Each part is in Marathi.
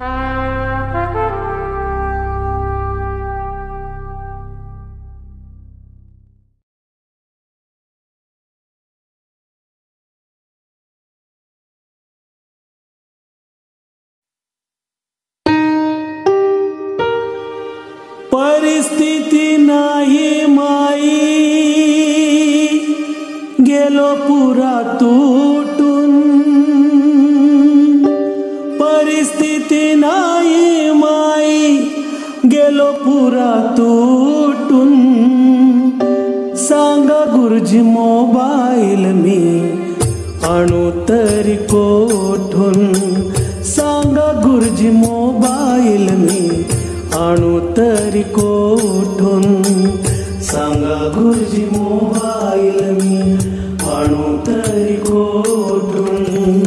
परिस्थिती नाही माई, गेलो पुरा तुटून. परिस्थिती नाही माई, गेलो पुरा तुटून. सांगा गुरुजी मोबाईल मी आणू तरी कोठून. सांगा गुरुजी मोबाईल मी आणू तरी कोठून. सांगा गुरुजी मोबाईल मी आणू तरी कोठून.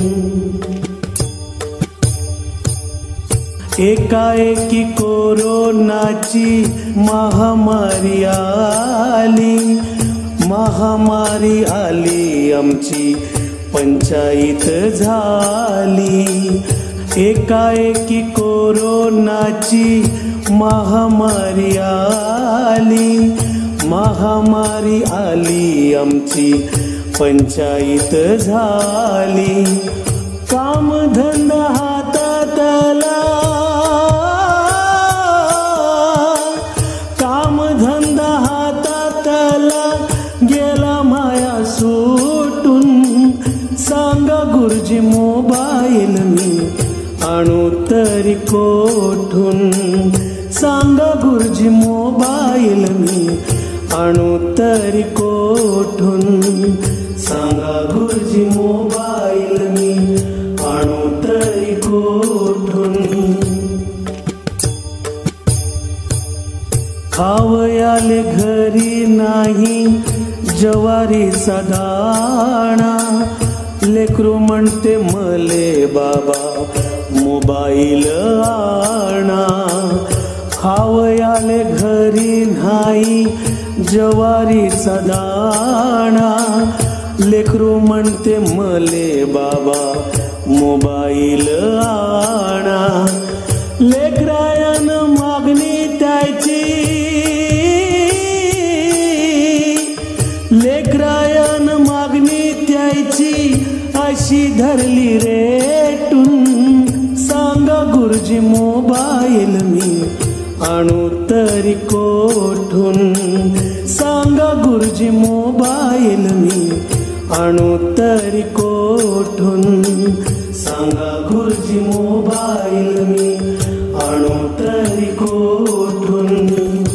एकाएकी कोरोनाची महामारी आली. महामारी आली आमची पंचायत झाली. एकाएकी कोरोनाची महामारी आली. महामारी आली आमची पंचायत झाली. काम धंदा हातातला, काम धंदा हातातला गेला माया सुटून. सांगा गुरुजी मोबाईल मी आणू तरी कोठून. सांगा गुरुजी मोबाईल मी आणू तरी कोठून. सांगा गुरुजी मोबाईल मी आणू तरी कोठून. खावयाले घरी नाही ज्वारीचा दाणा. लेकरू म्हणते मले बाबा मोबाईल आणा. खावयाले घरी नाही ज्वारीचा दाणा. लेकरू म्हणते मले बाबा मोबाईल आणा. लेकरायन मागणी त्याची, लेकरायन मागणी त्याची अशी धरली रेटून. सांगा गुरुजी मोबाईल मी आणू तरी कोठून. सांगा गुरुजी मोबाईल मी आणू तरी कोठून. सांगा गुरुजी मोबाईल मी आणू तरी कोठून.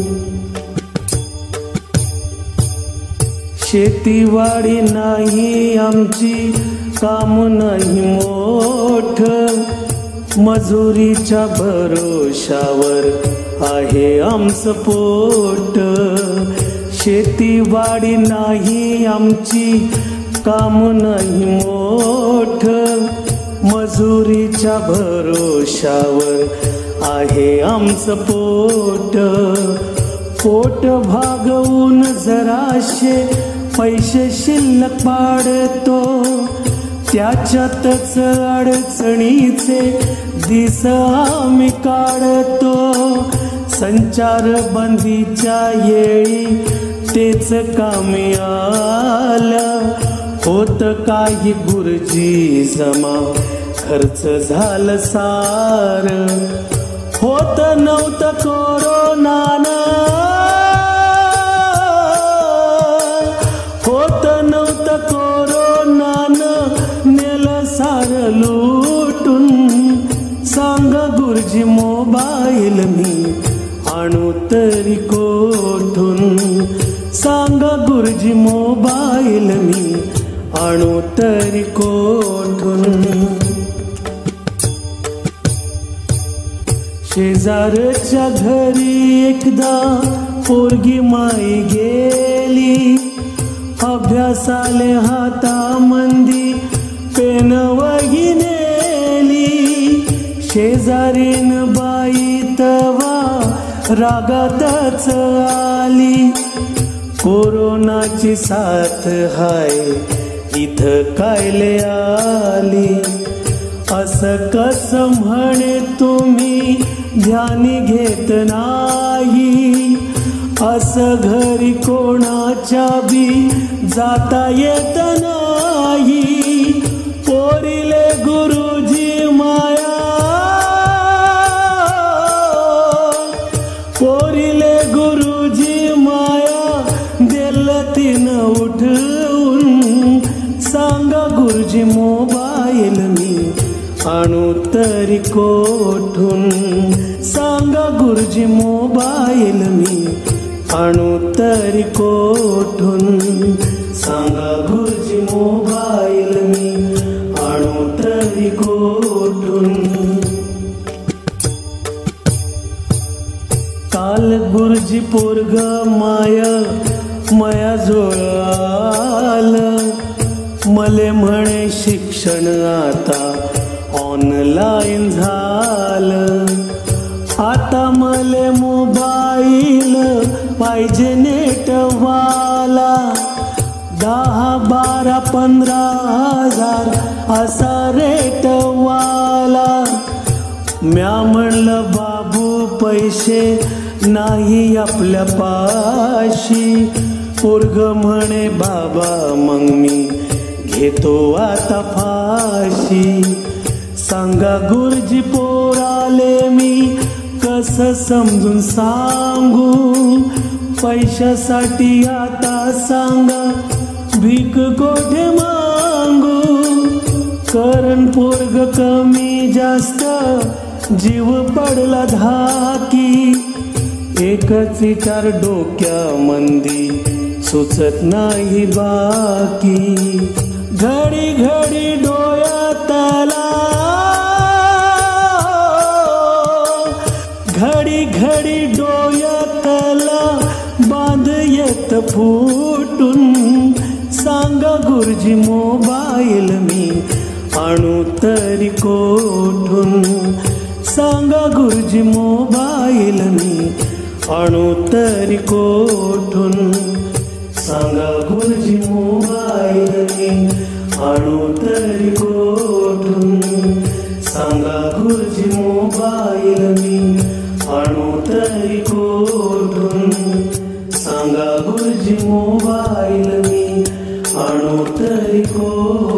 शेतीवाडी नाही आमची, काम नाही मोठ. मजुरीच्या भरोशावर आहे आमचं पोट. शेतीवाडी नाही आमची, काम नाही मोठ. मजुरीच्या भरोशावर आहे आमचं पोट. पोट भागवून जराशे पैसे शिल्लक पाडतो. त्याच्यातच अडचणीचे दिस आम्ही काढतो. संचारबंदीच्या येळी तेच कामी आलं. होत काही गुरुजी जमा, खर्च झालं सार. होत नव्हतं कोरोनानं, होत नव्हतं कोरोनानं नेलं सार लुटून. सांगा गुरुजी मोबाईल मी आणू तरी कोठून. सांगा गुरुजी मोबाईल मी आणू तरी कोठून. शेजारच्या घरी एकदा पोरगी माई गेली. अभ्यासाले हातामंदी पेन वही नेली. शेजारीन बाई तवा रागातच आली. कोरोनाची साथ हाय इथं कायले आली. असं कसं म्हणे तुम्ही ध्यानी घेत नाही, असं घरी कोणाच्या बी जाता येत नाही। पोरीले गुरुजी माया, पोरीले गुरुजी माया, दिल तिनं उठवून। सांगा गुरुजी मोबाईल मी आणू तरी कोठून, सांगा गुरुजी मोबाईल मी आणू तरी कोठून, सांगा गुरुजी मोबाईल मी आणू तरी कोठून। काल गुरुजी पोरग माया जोळ आलं, मले म्हणे शिक्षण आता ऑनलाईन झालं। आता मले मोबाईल पाहिजे नेटवाला, 10, 12, 15 हजार असा रेटवाला। म्या म्हणलं बाबू पैसे नाही आपल्या पाशी, पोरग म्हणे बाबा मग मी घेतो आता फाशी। सांगा गुरुजी पोराले मी कसं समजून सांगू, पैशासाठी आता सांगा भीक कोठे मागू। कारण पोरग कमी जास्त जीव पडला धाकी, एकच विचार डोक्यामंदी सुचत नाही बाकी। घडी घडी डोळ्यातला, घडी घडी डोळ्यातला बांध येत फुटून। सांगा गुरुजी मोबाईल मी आणू तरी कोठून, सांगा गुरुजी मोबाईल मी आणू तरी कोठून, सांगा गुरुजी मोबाईल मी आणू तरी कोठून, सांगा गुरुजी मोबाईल मी आणू तरी कोठून, सांगा गुरुजी मोबाईल मी आणू तरी कोठून।